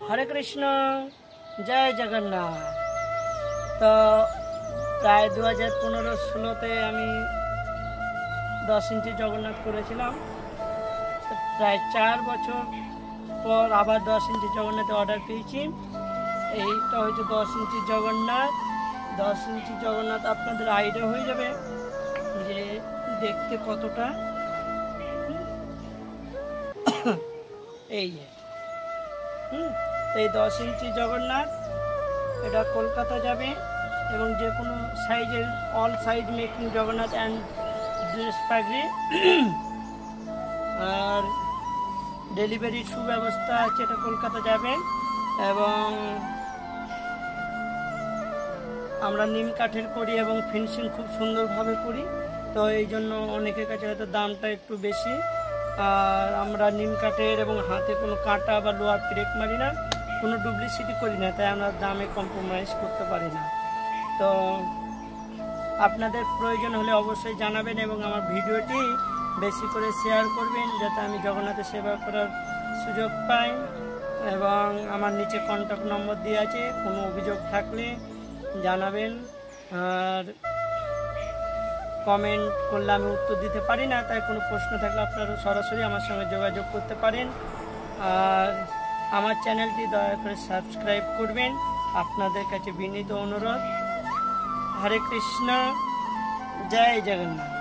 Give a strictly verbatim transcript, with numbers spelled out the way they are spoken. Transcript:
हरे कृष्ण जय जगन्नाथ। तो प्राय दो हज़ार पंद्रह षोलोते दस इंची जगन्नाथ करेছিলাম। प्राय चार बছর পর আবার दस इंची जगन्नाथ অর্ডার পেয়েছি। এইটা হচ্ছে दस इंची जगन्नाथ। दस इंची जगन्नाथ আপনাদের আইডিয়া হয়ে যাবে যে দেখতে কতটা। এই হুম এই दस इंची जगन्नाथ এটা কলকাতা যাবে এবং যে কোনো সাইজের all size making Jagannath and dress পাগড়ি আর ডেলিভারির সুব্যবস্থা আছে। এটা কলকাতা যাবে এবং আমরা নিম কাঠের করি এবং ফিনিশিং খুব সুন্দরভাবে করি। তো এই জন্য অনেকের কাছে হয়তো দামটা একটু বেশি। আর আমরা নিম কাঠের এবং হাতে কোনো কাঁটা বা লোহার ব্রেক মারি না, কোনো ডুপ্লিসিটি করি না, তাই আমরা দামে কম্প্রোমাইজ করতে পারি না। তো আপনাদের প্রয়োজন হলে অবশ্যই জানাবেন এবং আমার ভিডিওটি বেশি করে শেয়ার করবেন যাতে আমি জগন্নাথের সেবা করার সুযোগ পাই। এবং আমার নিচে কন্ট্যাক্ট নম্বর দেওয়া আছে, কোনো অভিযোগ থাকলে জানাবেন। আর কমেন্ট করলে আমি উত্তর দিতে পারি না, তাই কোনো প্রশ্ন থাকলে আপনারা সরাসরি আমার সঙ্গে যোগাযোগ করতে পারেন। আর আমার চ্যানেলটি দয়া করে সাবস্ক্রাইব করবেন, আপনাদের কাছে বিনীত অনুরোধ। হরে কৃষ্ণ জয় জগন্নাথ।